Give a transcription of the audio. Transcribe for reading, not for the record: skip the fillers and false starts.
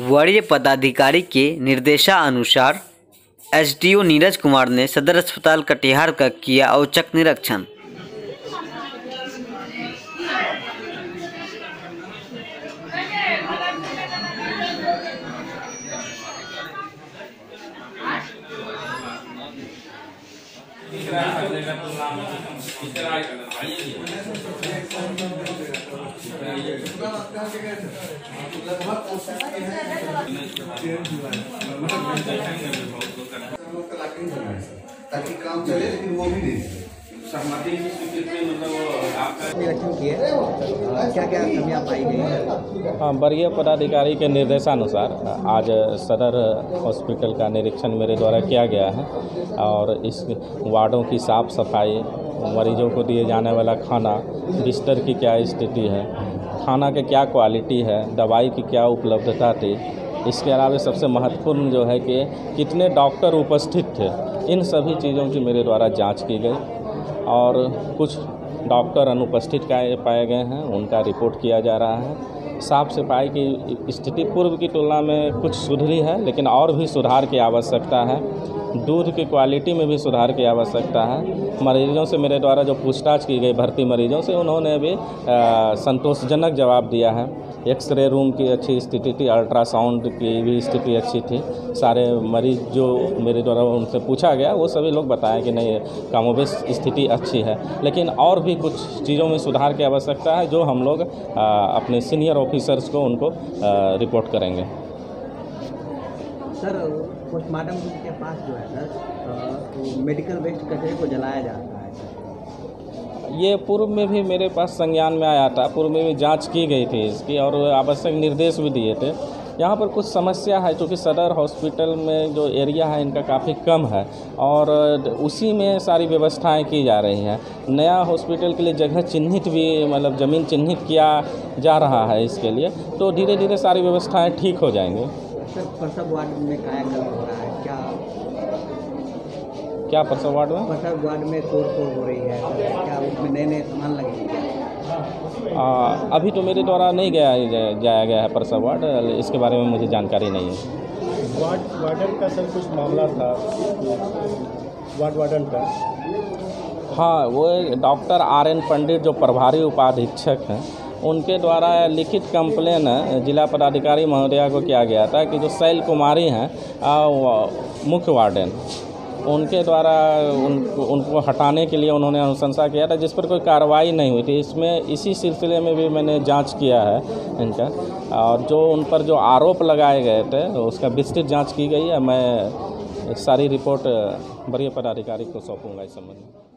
वरीय पदाधिकारी के निर्देशानुसार एसडीओ नीरज कुमार ने सदर अस्पताल कटिहार का किया औचक निरीक्षण। ताकि काम चले, लेकिन वो भी नहीं सहमति की स्वीकृति मतलब आपका निरीक्षण किए क्या क्या कमियां पाई गई हैं? हाँ, वरीय पदाधिकारी के निर्देशानुसार आज सदर हॉस्पिटल का निरीक्षण मेरे द्वारा किया गया है और इस वार्डों की साफ़ सफाई, मरीजों को दिए जाने वाला खाना, बिस्तर की क्या स्थिति है, खाना की क्या क्वालिटी है, दवाई की क्या उपलब्धता थी, इसके अलावा सबसे महत्वपूर्ण जो है कि कितने डॉक्टर उपस्थित थे, इन सभी चीज़ों की मेरे द्वारा जांच की गई और कुछ डॉक्टर अनुपस्थित पाए गए हैं, उनका रिपोर्ट किया जा रहा है। साफ सफाई की स्थिति पूर्व की तुलना में कुछ सुधरी है, लेकिन और भी सुधार की आवश्यकता है। दूध की क्वालिटी में भी सुधार की आवश्यकता है। मरीजों से मेरे द्वारा जो पूछताछ की गई भर्ती मरीजों से, उन्होंने भी संतोषजनक जवाब दिया है। एक्सरे रूम की अच्छी स्थिति थी, अल्ट्रासाउंड की भी स्थिति अच्छी थी। सारे मरीज जो मेरे द्वारा उनसे पूछा गया वो सभी लोग बताएं कि नहीं, कमोबेश स्थिति अच्छी है, लेकिन और भी कुछ चीज़ों में सुधार की आवश्यकता है जो हम लोग अपने सीनियर ऑफिसर्स को उनको रिपोर्ट करेंगे। सर, पोस्टमार्टम के पास जो है सर मेडिकल वेस्ट कचरे को जलाया जाता है, ये पूर्व में भी मेरे पास संज्ञान में आया था, पूर्व में भी जांच की गई थी इसकी और आवश्यक निर्देश भी दिए थे। यहाँ पर कुछ समस्या है क्योंकि सदर हॉस्पिटल में जो एरिया है इनका काफ़ी कम है और उसी में सारी व्यवस्थाएं की जा रही हैं। नया हॉस्पिटल के लिए जगह चिन्हित भी मतलब ज़मीन चिन्हित किया जा रहा है इसके लिए, तो धीरे धीरे सारी व्यवस्थाएँ ठीक हो जाएंगी। सर, प्रसव वार्ड में कायाकल्प हो रहा है क्या प्रसव वार्ड में? प्रसव वार्ड में तोड़ हो रही है, क्या उसमें नए नए सामान लगेंगे? अभी तो मेरे द्वारा नहीं जाया गया है प्रसव वार्ड, इसके बारे में मुझे जानकारी नहीं है। वार्डन का सर कुछ मामला था, वार्डन का। हाँ, वो डॉक्टर RN पंडित जो प्रभारी उपाधीक्षक हैं, उनके द्वारा लिखित कंप्लेन जिला पदाधिकारी महोदया को किया गया था कि जो शैल कुमारी हैं मुख्य वार्डन, उनके द्वारा उनको हटाने के लिए उन्होंने अनुशंसा किया था, जिस पर कोई कार्रवाई नहीं हुई थी। इसी सिलसिले में भी मैंने जांच किया है इनका, और जो उन पर जो आरोप लगाए गए थे उसका विस्तृत जांच की गई है। मैं सारी रिपोर्ट वरीय पदाधिकारी को सौंपूंगा इस संबंध में।